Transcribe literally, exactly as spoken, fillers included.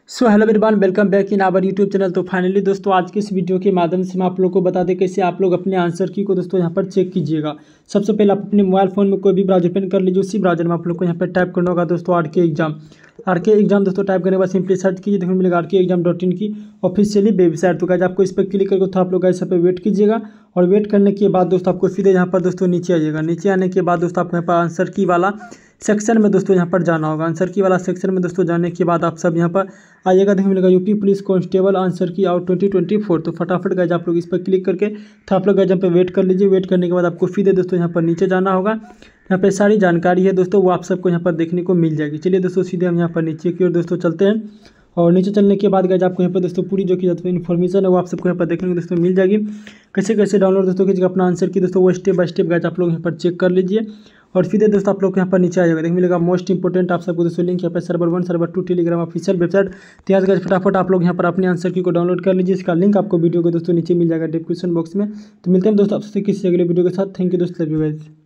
So hello everyone, welcome back in our YouTube channel. तो finally दोस्तों आज के इस वीडियो के माध्यम से मैं आप लोग को बता दें कैसे आप लोग अपने आंसर की को दोस्तों यहाँ पर चेक कीजिएगा। सबसे पहले आप अपने मोबाइल फोन में कोई भी ब्राउजर ओपन कर लीजिए। उसी ब्राउजर में आप लोग को यहाँ पर टाइप करना होगा दोस्तों R K exam. R K exam दोस्तों टाइप करने के बाद सिंपली सर्च कीजिए, देखने मिलेगा are K exam dot in की ऑफिशियली वेबसाइट। तो गाइस आपको इस पर क्लिक करके तो आप लोग ऐसे पे वेट कीजिएगा और वेट करने के बाद दोस्तों आपको सीधे यहाँ पर दोस्तों नीचे आइएगा। नीचे आने के बाद दोस्तों आपको यहाँ पर आंसर की वाला सेक्शन में दोस्तों यहाँ पर जाना होगा। आंसर की वाला सेक्शन में दोस्तों जाने के बाद आप सब यहाँ पर आइएगा, देखने मिलेगा UP police constable answer key out twenty twenty four. तो फटाफट गाइस आप लोग इस पर क्लिक करके तो आप लोग गाइस यहाँ पे वेट कर लीजिए। वेट करने के बाद आपको सीधे दोस्तों यहाँ पर नीचे जाना होगा। यहाँ पे सारी जानकारी है दोस्तों, वो आप सबको यहाँ पर देखने को मिल जाएगी। चलिए दोस्तों सीधे हम यहाँ पर नीचे की ओर दोस्तों चलते हैं और नीचे चलने के बाद गाइस आपको यहाँ पर दोस्तों पूरी जो कि इन्फॉर्मेशन है वो आप सबको यहाँ पर देखने को दोस्तों मिल जाएगी। कैसे कैसे डाउनलोड दोस्तों कीजिएगा अपना आंसर की दोस्तों वो स्टेप बाय स्टेप गाइस आप लोग यहाँ पर चेक कर लीजिए और सीधे दोस्तों आप लोग यहाँ पर नीचे आ जाएगा। देख मिलेगा मोस्ट इंपोर्टेंट आप सबको दोस्तों लिंक यहाँ पर server one server two Telegram official website. तो यहाँ से फटाफट आप लोग यहाँ पर अपने आंसर की को डाउनलोड कर लीजिए। इसका लिंक आपको वीडियो को दोस्तों नीचे मिल जाएगा डिस्क्रिप्शन बॉक्स में। तो मिलते हैं दोस्तों आपसे किसी अगले वीडियो के साथ। थैंक यू दोस्तों, लव यू गाइस।